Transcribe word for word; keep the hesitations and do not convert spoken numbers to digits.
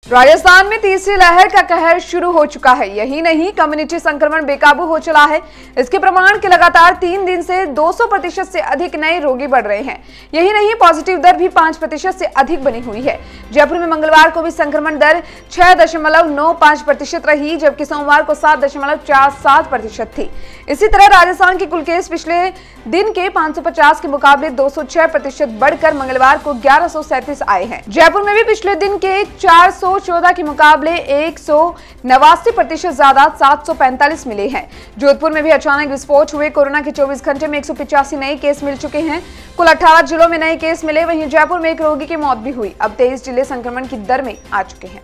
राजस्थान में तीसरी लहर का कहर शुरू हो चुका है। यही नहीं, कम्युनिटी संक्रमण बेकाबू हो चला है। इसके प्रमाण के लगातार तीन दिन से दो सौ प्रतिशत से अधिक नए रोगी बढ़ रहे हैं। यही नहीं, पॉजिटिव दर भी पांच प्रतिशत से अधिक बनी हुई है। जयपुर में मंगलवार को भी संक्रमण दर छह दशमलव नौ पांच प्रतिशत रही, जबकि सोमवार को सात दशमलव चार सात प्रतिशत थी। इसी तरह राजस्थान के कुल केस पिछले दिन के पांच सौ पचास के मुकाबले दो सौ छह प्रतिशत बढ़कर मंगलवार को ग्यारह सौ सैंतीस आए हैं। जयपुर में भी पिछले दिन के चार सौ चौदह के मुकाबले एक सौ नवासी प्रतिशत ज्यादा सात सौ पैंतालीस मिले हैं। जोधपुर में भी अचानक विस्फोट हुए। कोरोना के चौबीस घंटे में एक सौ पिचासी नए केस मिल चुके हैं। कुल अठारह जिलों में नए केस मिले। वहीं जयपुर में एक रोगी की मौत भी हुई। अब तेईस जिले संक्रमण की दर में आ चुके हैं।